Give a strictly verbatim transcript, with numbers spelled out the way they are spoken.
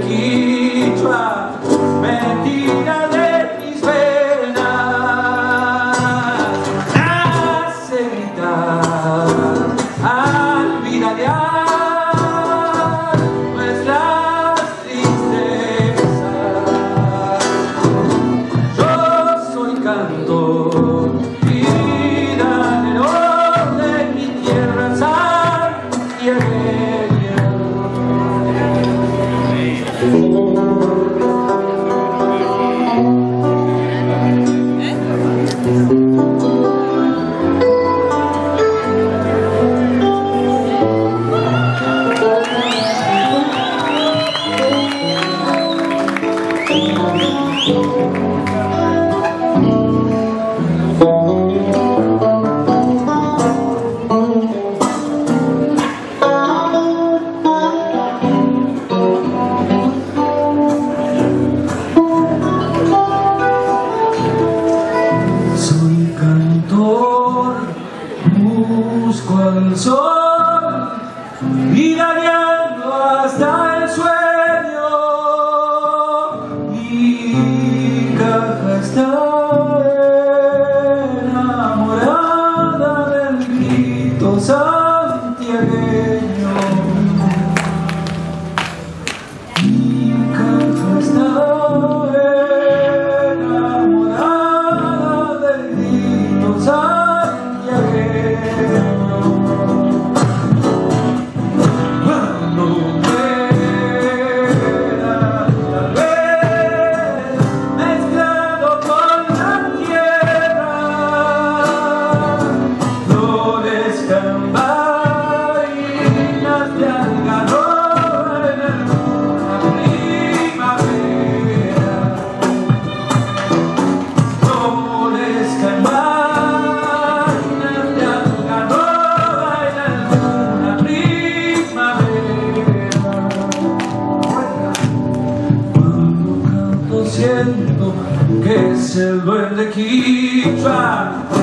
Quichua me tira de mis venas, hace gritar al viranear nuestras tristezas. Yo soy cantor y danero de mi tierra santiagueña. Busco al sol, viraneando hasta el sueño. Mi caja está enamorada del grito santiagueño. Mi caja está enamorada del grito santiagueño. Cuando muera, tal vez mezclado con la tierra, florezcan vainas de algarroba en alguna primavera. Florezcan vainas de algarroba en alguna primavera. Cuando canto siento que es el duende Quichua.